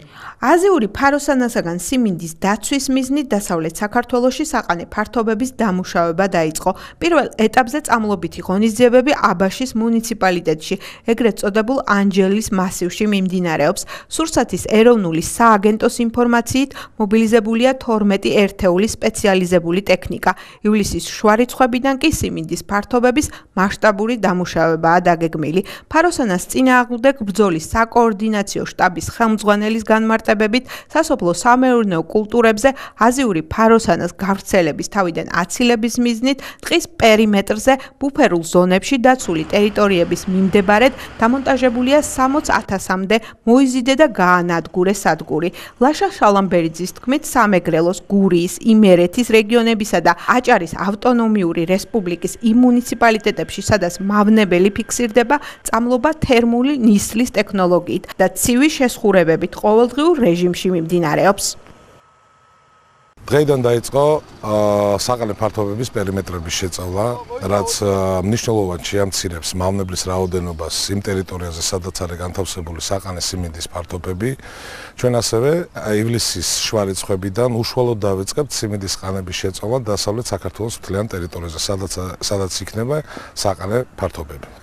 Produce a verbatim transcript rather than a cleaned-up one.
აზიური ფაროსანასაგან სიმინდის დაცვის მიზნით დასავლეთ საქართველოში საყანე ფართობების დამუშავება დაიწყო. პირველ ეტაპზე წამლობითი ღონისძიებები აბაშის მუნიციპალიტეტში, ეგრეთ წოდებულ ანჯელის მასივში მიმდინარეობს. სურსათის ეროვნული სააგენტოს ინფორმაციით მობილიზებულია თორმეტი ერთეული სპეციალიზებული ტექნიკა. ივლისის შუა რიცხვებიდან კი სიმინდის ფართობების მასშტაბური დამუშავებაა დაგეგმილი. ფაროსანას წინააღმდეგ ბრძოლის საკოორდინაციო შტაბის ხელმძღვანელის განმარტებებით სასოფლო სამეურნეო კულტურებზე აზიური ფაროსანას გავრცელების თავიდან აცილების მიზნით ტყის პერიმეტრზე ბუფერულ ზონებში დაცული ტერიტორიების მიმდებარედ დამონტაჟებულია სამოც ათასამდე მოიზიდე და გაანადგურე სადგური. ლაშა შალამბერიძის თქმით, სამეგრელოს, გურიის, იმერეთის რეგიონებისა და აჭარის ავტონომიური რესპუბლიკის იმ მუნიციპალიტეტებში, სადაც მავნებელი ფიქსირდება, წამლობა თერმული ნისლის ტექნოლოგიით და ცივი შესხურებებით ყოველდღიურ რეჟიმში მიმდინარეობს. დღეიდან დაიწყო საყანე ფართობების პერიმეტრების შეწავლა, რაც მნიშვნელოვნად შეამცირებს მავნებლის რაოდენობას იმ ტერიტორიაზე, სადაც არის განთავსებული საყანე სიმინდის ფართობები. ჩვენ ასევე ივლისის შუა რიცხვებიდან უშუალოდ დავიწყებთ სიმინდის ყანების შეწავლა დასავლეთ საქართველოს მთლიან ტერიტორიაზე, სადაც სადაც იქნება საყანე ფართობები.